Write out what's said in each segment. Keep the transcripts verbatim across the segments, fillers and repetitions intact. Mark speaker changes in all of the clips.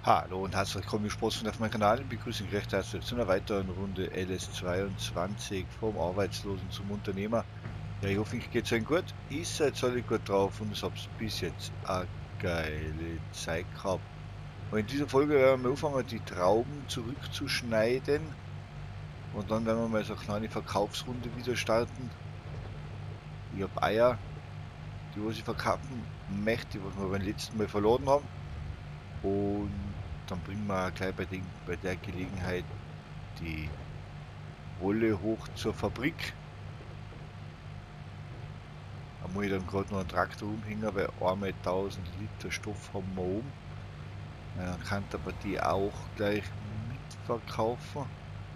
Speaker 1: Hallo und herzlich willkommen, ihr Sportsfreunde auf meinem Kanal. Ich begrüße euch recht herzlich zu einer weiteren Runde L S zweiundzwanzig vom Arbeitslosen zum Unternehmer. Ja, ich hoffe, euch geht's euch gut. Ich seid alle gut drauf und ich hab's bis jetzt eine geile Zeit gehabt. Und in dieser Folge werden wir anfangen, die Trauben zurückzuschneiden. Und dann werden wir mal so eine kleine Verkaufsrunde wieder starten. Ich habe Eier, die was ich verkaufen möchte, die was wir beim letzten Mal verloren haben. Und dann bringen wir gleich bei, den, bei der Gelegenheit die Wolle hoch zur Fabrik. Da muss ich dann gerade noch einen Traktor umhängen, weil einmal tausend Liter Stoff haben wir oben. Ja, dann kann aber die auch gleich mitverkaufen.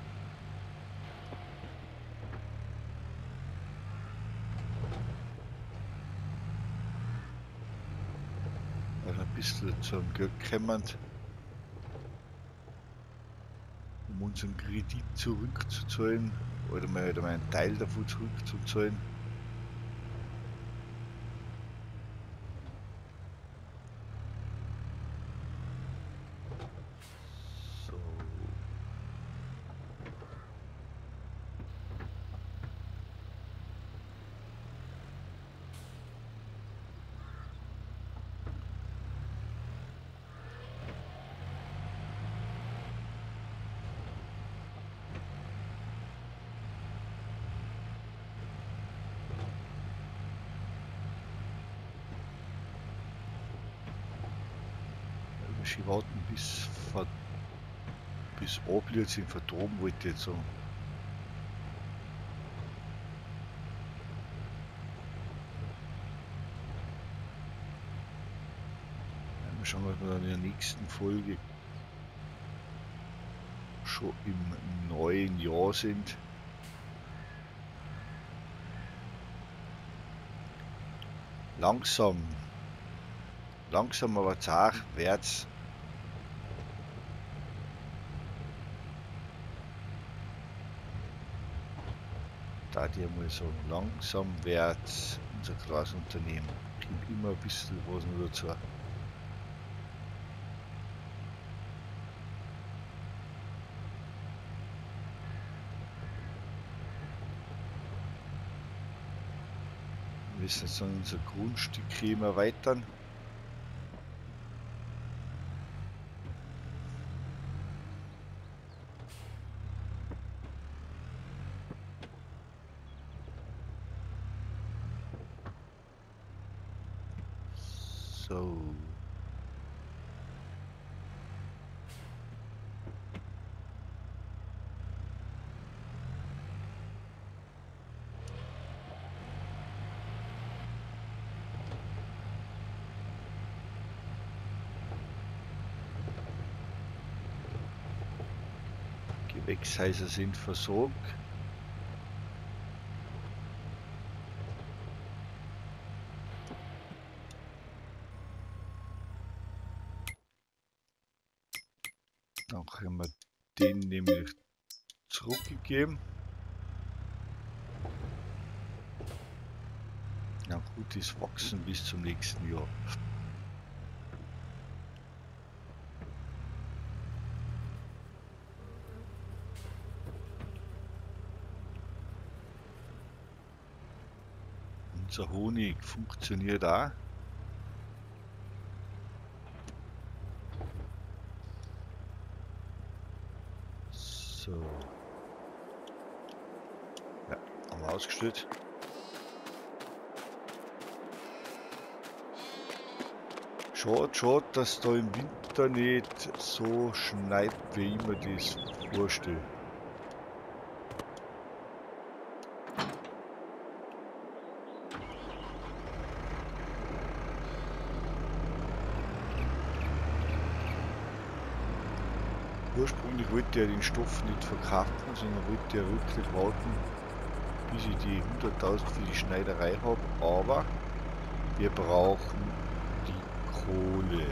Speaker 1: Also ein bisschen zum Glück kommen, um unseren Kredit zurückzuzahlen oder mal, oder mal einen Teil davon zurückzuzahlen. So. Ich warten bis, bis Ablitz sind verdorben, wollte ich jetzt sagen. Mal schauen, was wir dann in der nächsten Folge schon im neuen Jahr sind. Langsam, langsam aber zart wärts. Da die mal so langsam wärts unser kleines Unternehmen. Kommt immer ein bisschen was noch dazu. Wir müssen jetzt dann unser Grundstück hier erweitern. So. Gewächshäuser sind versorgt. Dann haben wir den nämlich zurückgegeben. Ja, gutes Wachsen bis zum nächsten Jahr. Unser Honig funktioniert auch. So. Ja, haben wir ausgestellt. Schade, schade, dass da im Winter nicht so schneit, wie ich mir das vorstelle. Ursprünglich wollte er den Stoff nicht verkaufen, sondern wollte er wirklich warten, bis ich die hunderttausend für die Schneiderei habe. Aber wir brauchen die Kohle.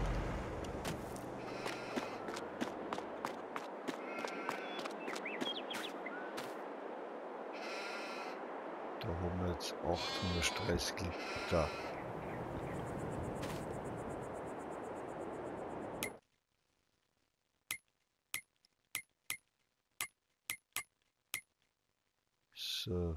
Speaker 1: Da haben wir jetzt achthundertdreißig Liter. So.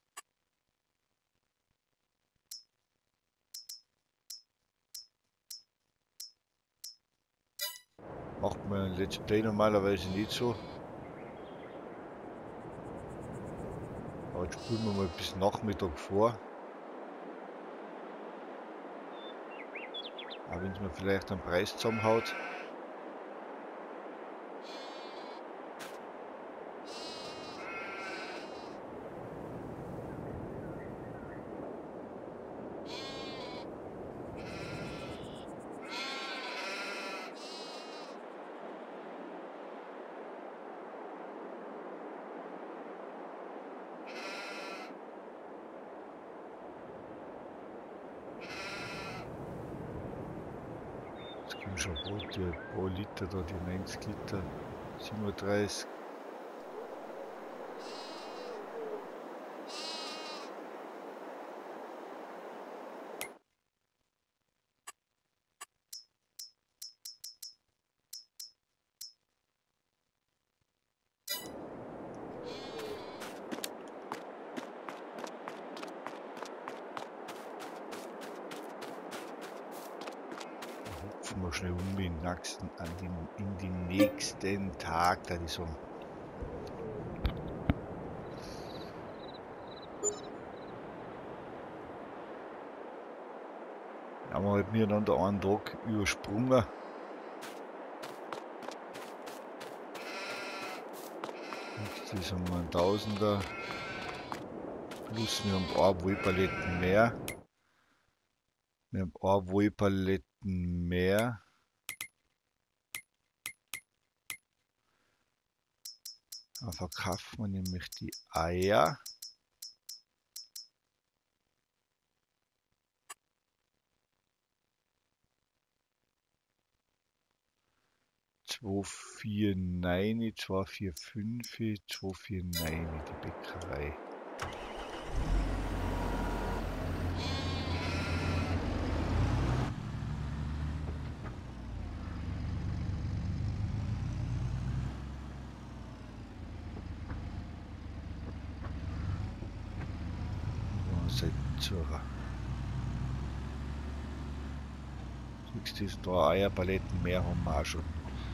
Speaker 1: Macht man ein Let's Play normalerweise nicht so. Aber jetzt spulen wir mal bis Nachmittag vor. Aber wenn es mir vielleicht einen Preis zusammenhaut. Schon rote pro Liter da, die neunzig Liter, siebenunddreißig. Wir schnell um in, nächsten, an den, in den nächsten Tag, da ist so. Haben wir halt miteinander einen Tag übersprungen. Jetzt sind wir ein Tausender. Plus wir haben ein Wollpaletten mehr. Wir haben ein Wollpaletten mehr. Dann verkaufen wir nämlich die Eier. zwei vier neun, zwei vier fünf, zwei vier neun die Bäckerei. Siehst du, da Eierpaletten mehr haben wir auch schon.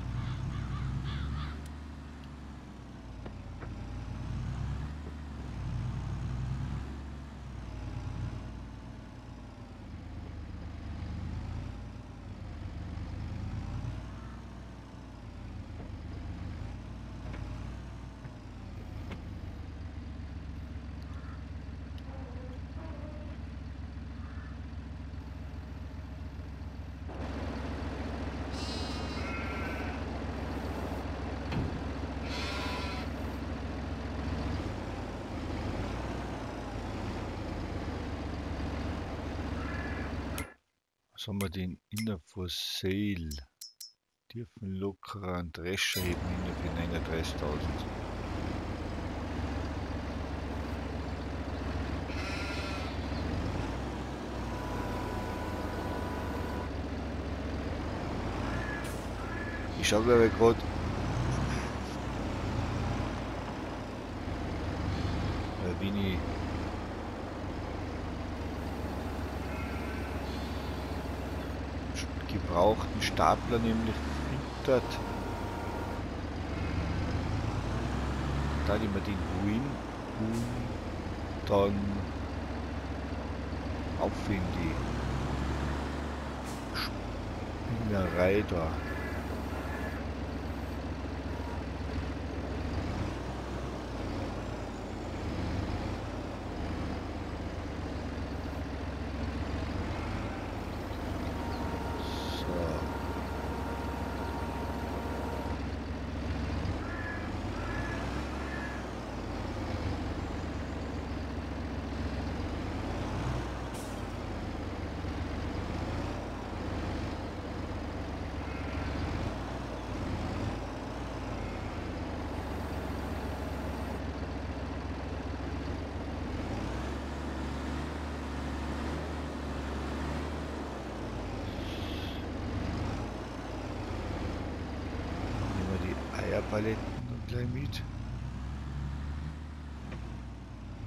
Speaker 1: Was haben wir den Inner for Sale? Dürfen locker einen Drescher heben inner für neununddreißigtausend. Ich schaue aber gerade. Da bin ich. Gebrauchten Stapler nämlich füttert. Da nehmen wir den Win und dann auf in die Spinnerei da. Paletten gleich mit.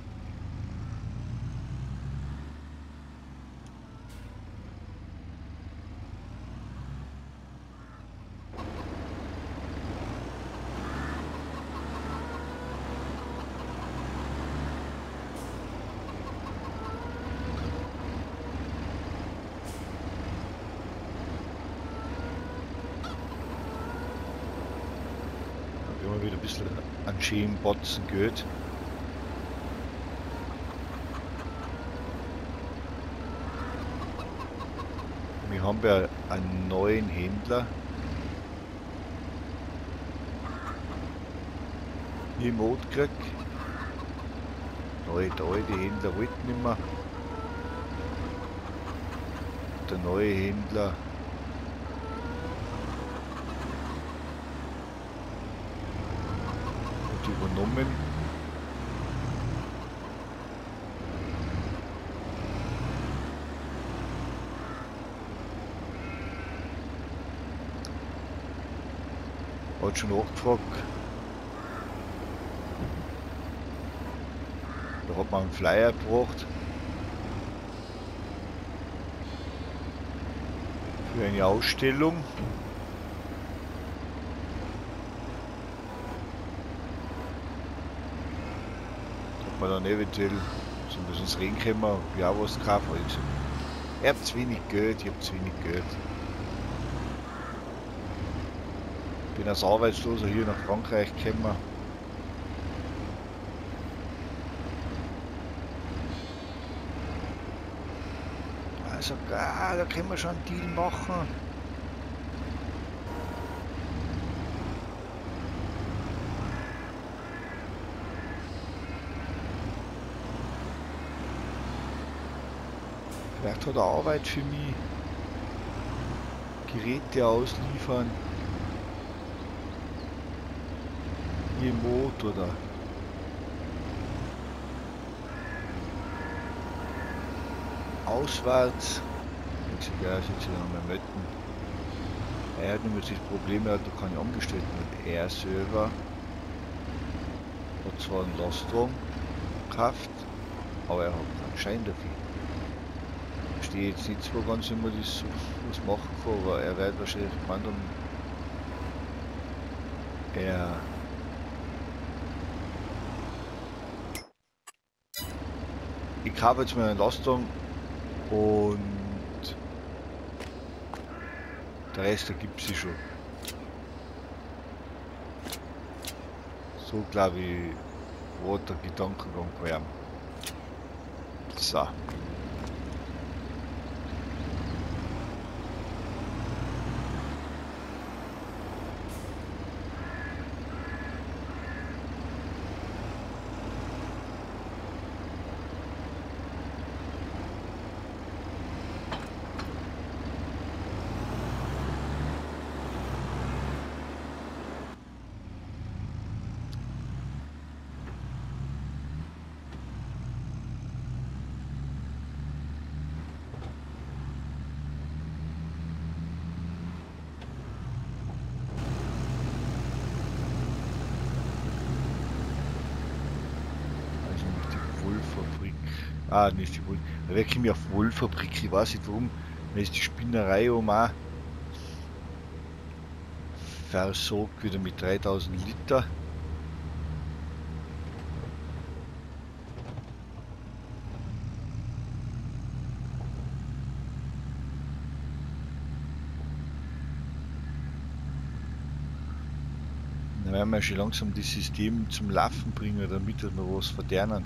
Speaker 1: bisschen an schönen Botzen geht. Wir haben ja einen neuen Händler hier im Ort gekriegt. Der alte Händler wollte nicht mehr. Der neue Händler hat übernommen. Hat schon nachgefragt. Da hat man einen Flyer gebracht für eine Ausstellung. Ob man dann eventuell so ein bisschen ins Rennen kommen, ja was kaufen. Also, ihr habt zu wenig Geld, ihr habt zu wenig Geld. Ich bin als Arbeitsloser hier nach Frankreich gekommen. Also, ah, da können wir schon einen Deal machen. Vielleicht hat er Arbeit für mich. Geräte ausliefern. Hier im Mot oder auswärts. Ich sage, ja, jetzt noch mal melden. Er hat nämlich das Problem, er hat noch keine Angestellten und er selber hat zwar einen Lastwagen gekauft, aber er hat keinen Schein dafür. Ich stehe jetzt nicht so ganz immer das was machen kann, aber er wird wahrscheinlich gemeint haben, er ich kaufe jetzt mal einen Lastwagen und der Rest ergibt sich schon. So glaube ich, war der Gedankengang gewesen. So. Ah, nicht die Wohl. Da wäre ich mir auf Wollfabrik, ich weiß nicht warum. Da ist die Spinnerei um auch versorgt wieder mit dreitausend Liter. Dann werden wir schon langsam das System zum Laufen bringen, damit wir noch was verdienen.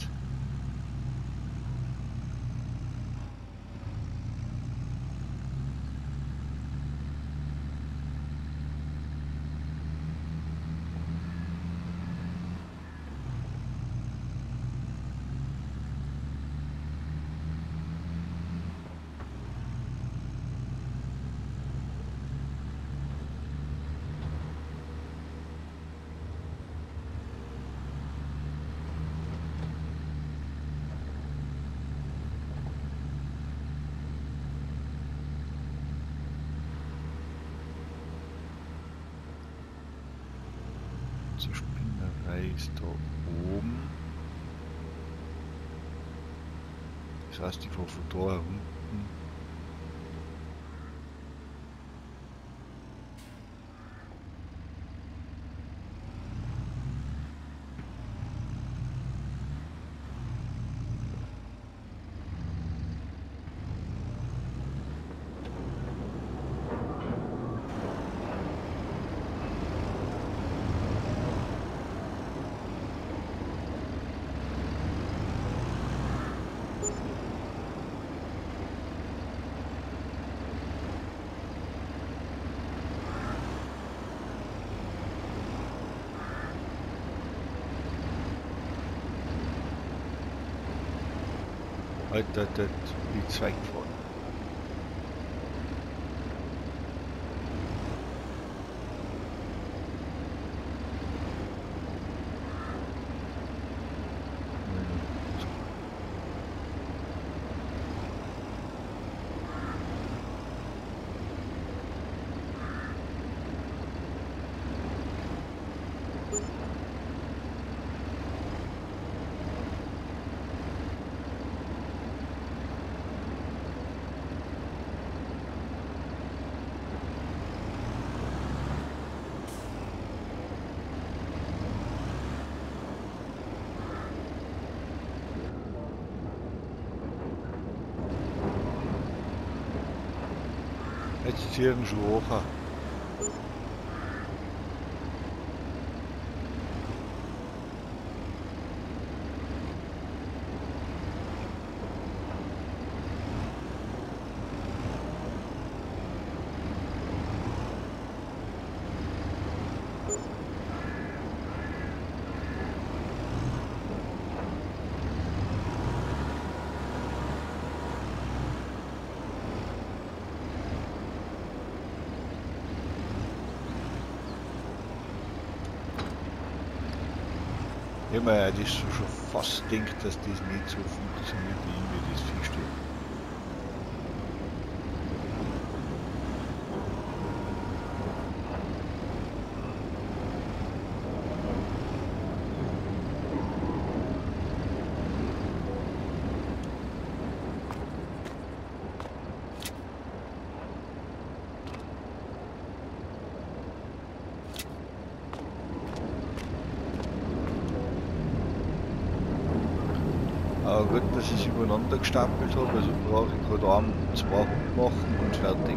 Speaker 1: Zur Spinnerei ist da oben. Das heißt, ich fahre von da herunten. Alter, der die Zweig gefahren. Jetzt hier ein Schwacher. Ich habe mir das schon fast gedacht, dass das nicht so funktioniert, wie das Vieh steht. Aber gut, dass ich es übereinander gestapelt habe, also brauche ich gerade einen, zwei machen und fertig.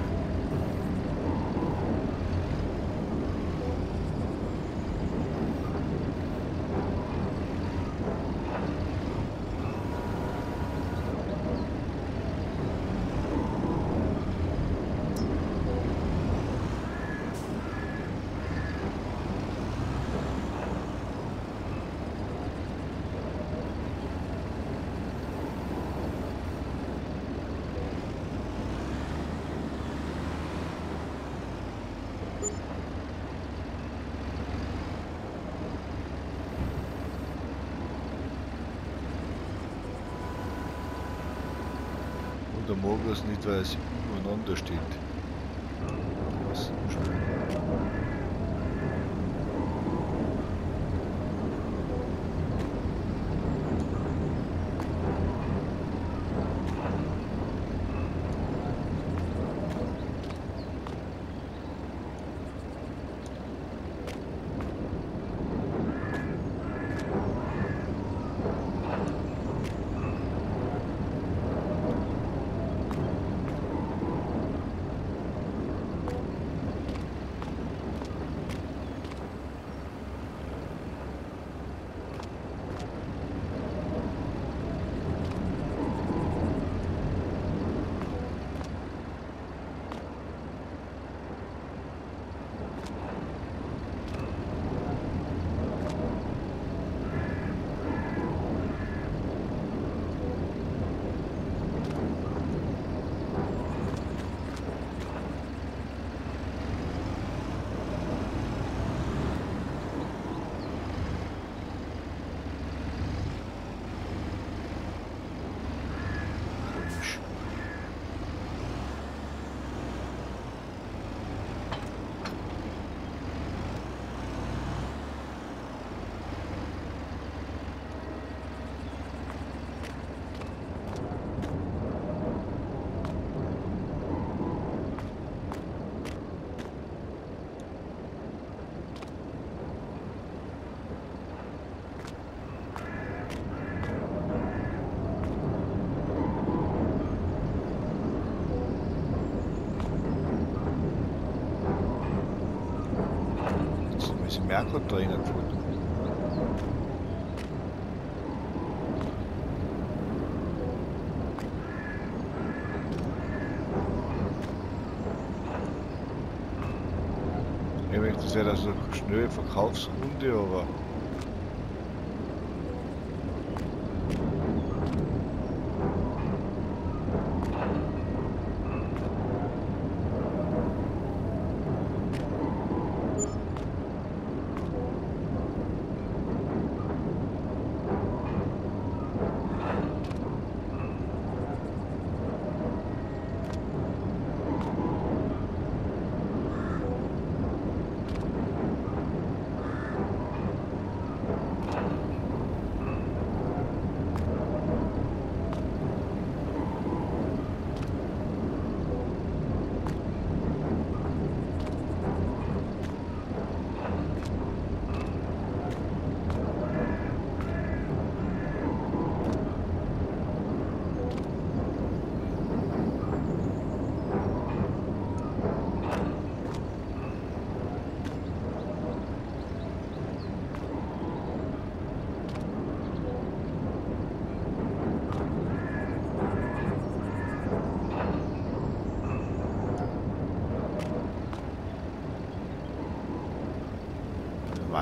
Speaker 1: Oder mag es nicht, weil es übereinander steht. Was? Merkur-Trainer gefunden. Ich möchte, das wäre also eine schnelle Verkaufsrunde, aber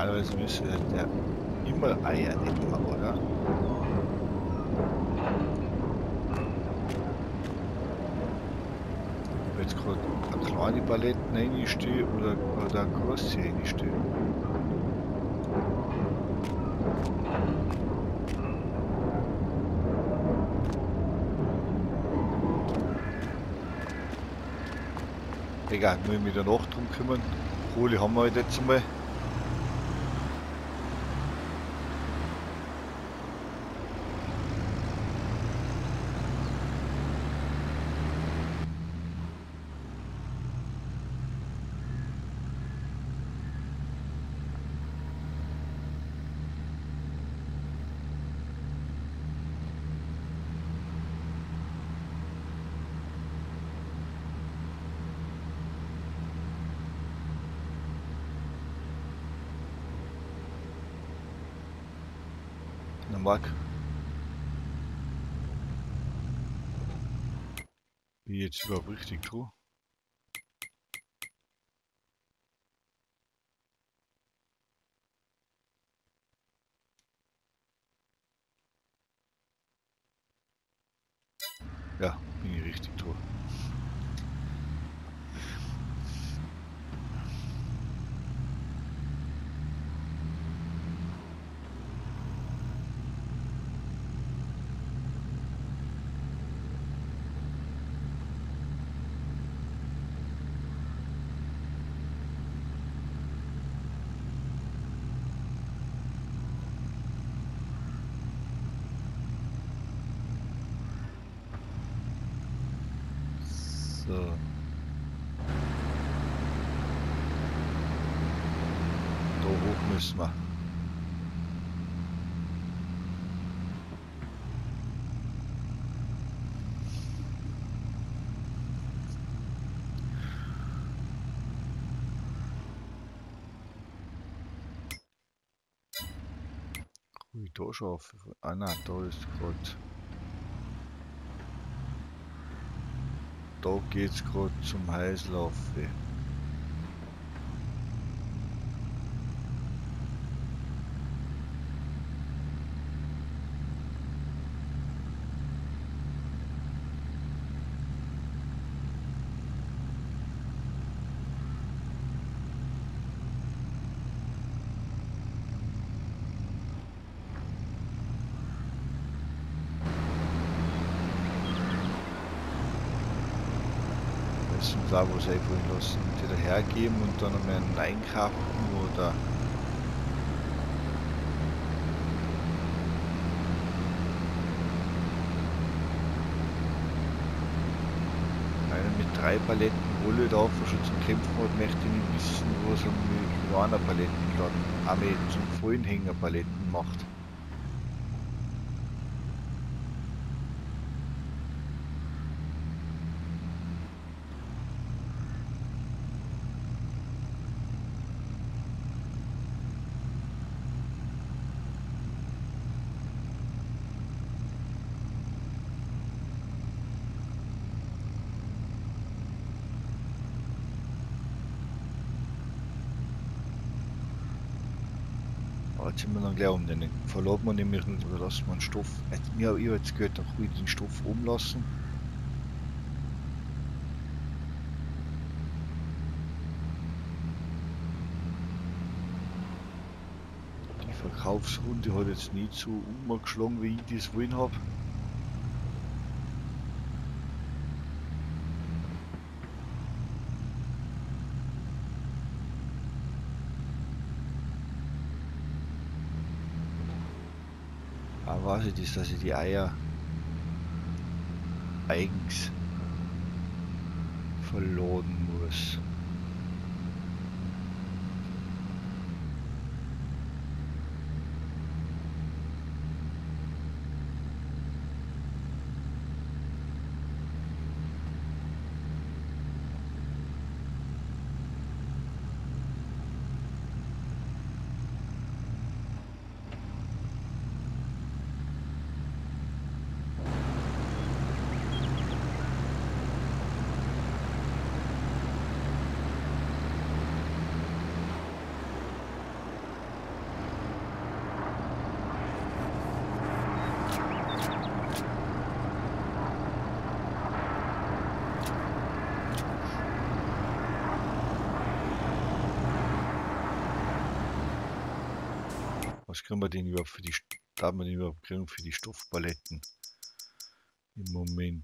Speaker 1: Normalerweise müsste der immer Eier nehmen, oder? Ob jetzt gerade eine kleine Paletten reinstehe oder, oder eine große reinstehe. Egal, muss ich mich danach drum kümmern. Kohle haben wir halt jetzt einmal. Na Marc. Wie jetzt überhaupt richtig tue. Ja, bin ich richtig tue. So. Da hoch müssen wir. Ui, da schon auf. Ah nein, da ist gerade. Da geht's gerade zum Heißlauf. Da wo sie einfach lassen, entweder hergeben und dann einmal einen einkaufen oder einer mit drei Paletten Wolle da schon zum Kämpfen hat, möchte ich nicht wissen, was er mit einer Paletten dann auch mit zum Vollenhänger Paletten macht. Jetzt sind wir dann gleich um den. Verladen wir nämlich nicht, oder lassen wir den Stoff. Jetzt, mir habe ich jetzt gehört, dann ruhig den Stoff umlassen. Die Verkaufsrunde hat jetzt nicht so umgeschlagen, wie ich das wollen habe. Was es ist, dass ich die Eier eigens verladen muss. Was kriegen wir denn überhaupt für die, darf man den überhaupt kriegen für die Stoffpaletten? Im Moment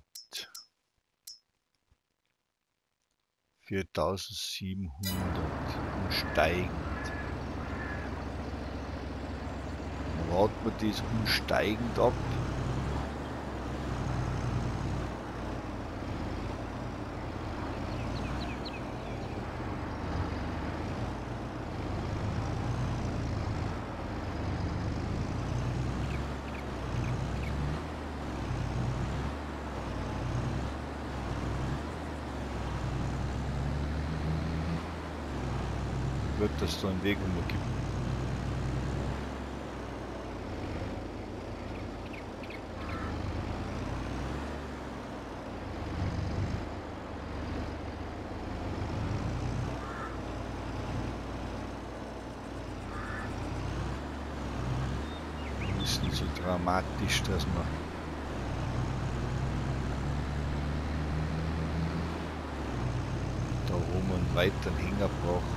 Speaker 1: viertausendsiebenhundert und steigend. Dann warten wir das umsteigend ab. Wird das da einen Weg umgeben. Das ist nicht so dramatisch, dass man da rum und weiter einen Hänger braucht.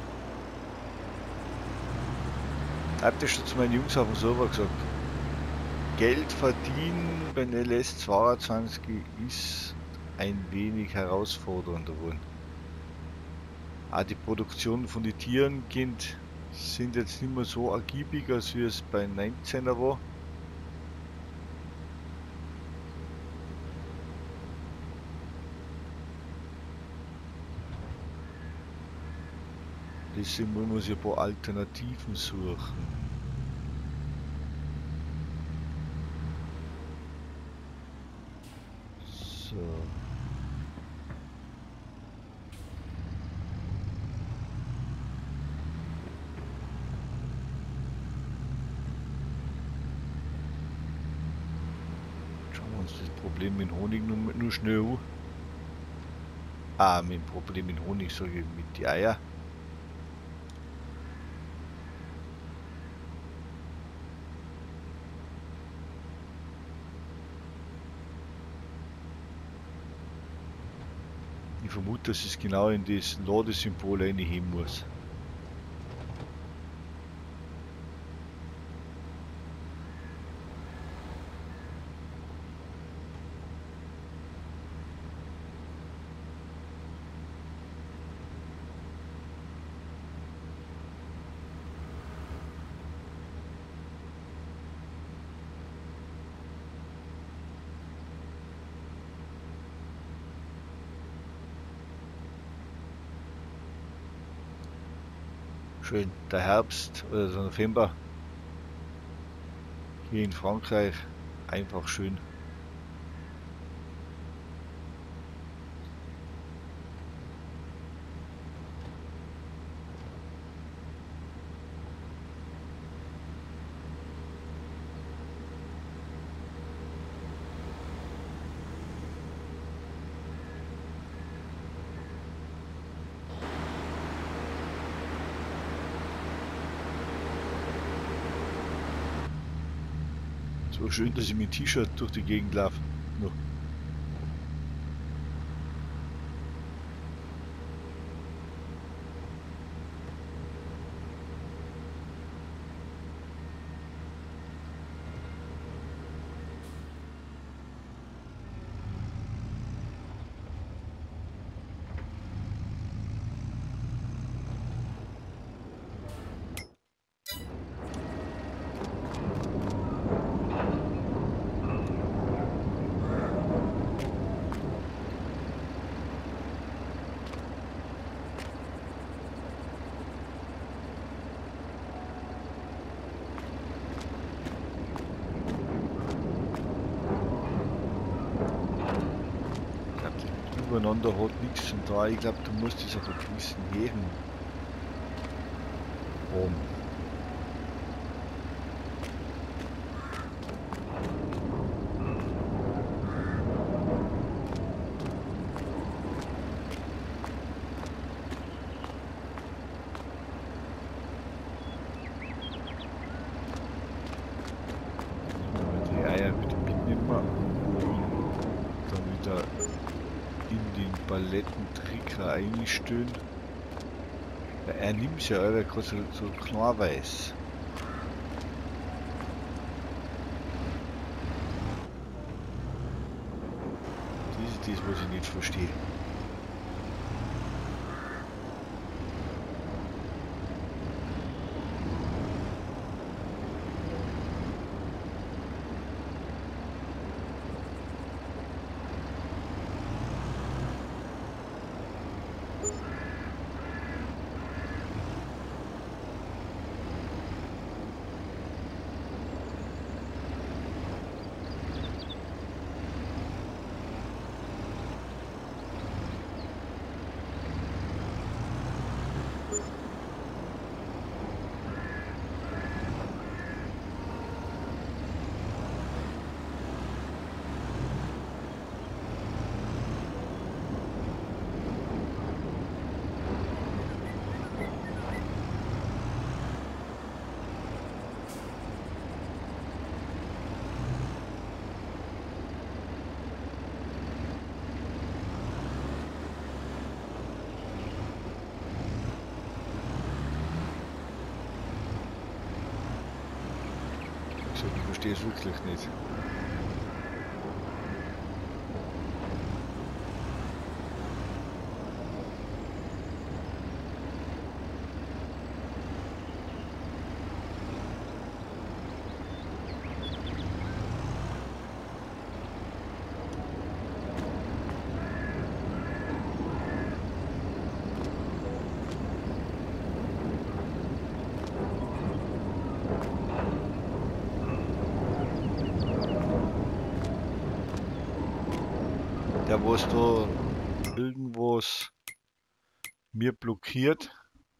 Speaker 1: Ich habe das schon zu meinen Jungs auf dem Server gesagt. Geld verdienen beim L S zweiundzwanzig ist ein wenig herausfordernder geworden. Auch die Produktion von den Tieren kind sind jetzt nicht mehr so ergiebig, als wie es bei neunzehner war. Deswegen muss man sich ein paar Alternativen suchen. So. Schauen wir uns das Problem mit Honig nur, nur schnell an. Ah, mit dem Problem mit Honig sage ich mit den Eier. Ich vermute, dass es genau in das Ladesymbol reinheben muss. Schön, der Herbst oder der November hier in Frankreich, einfach schön. So schön, dass ich mit T-Shirt durch die Gegend laufe. Noch. Übereinander hat nichts und da, ich glaube, du musst es auf einer gewissen Höhe haben. Die Eier wieder mitnehmen und dann wieder in den Palettenträger einstellen. Er nimmt ja aber gerade so, so klein weiß. das, was ich nicht verstehe. Ich verstehe es wirklich nicht. Der, was da irgendwas mir blockiert.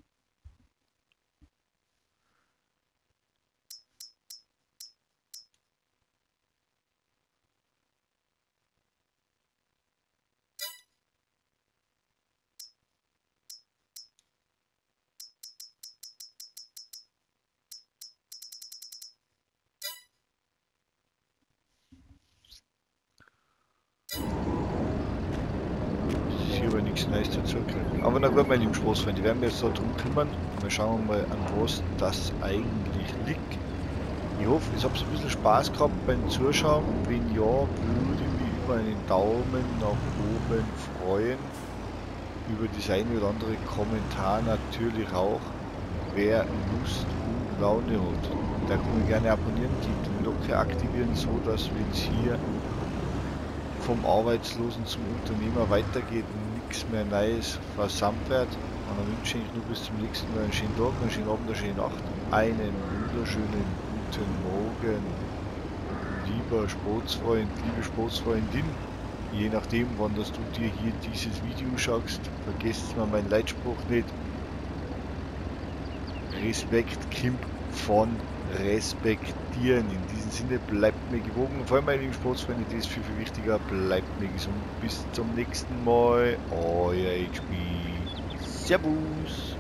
Speaker 1: Aber nichts Neues dazu kriegen. Aber na gut, meine lieben Sportsfreunde, werden wir jetzt darum kümmern. Wir schauen mal an was das eigentlich liegt. Ich hoffe, ich habe ein bisschen Spaß gehabt beim Zuschauen. Wenn ja, würde ich mich über einen Daumen nach oben freuen. Über das eine oder andere Kommentar natürlich auch. Wer Lust und Laune hat, der kann mich gerne abonnieren, die Glocke aktivieren, so dass wenn es hier vom Arbeitslosen zum Unternehmer weitergeht, nichts mehr Neues versandt wird. Und dann wünsche ich nur bis zum nächsten Mal einen schönen Tag, einen schönen Abend, eine schöne Nacht, einen wunderschönen guten Morgen, lieber Sportsfreund, liebe Sportsfreundin. Je nachdem, wann das du dir hier dieses Video schaust, vergesst mal meinen Leitspruch nicht. Respekt kommt von respektieren. In diesem Sinne, bleibt mir gewogen. Vor allem, meine lieben Sportsfreunde, das ist viel, viel wichtiger. Bleibt mir gesund. Bis zum nächsten Mal. Euer H P. Servus.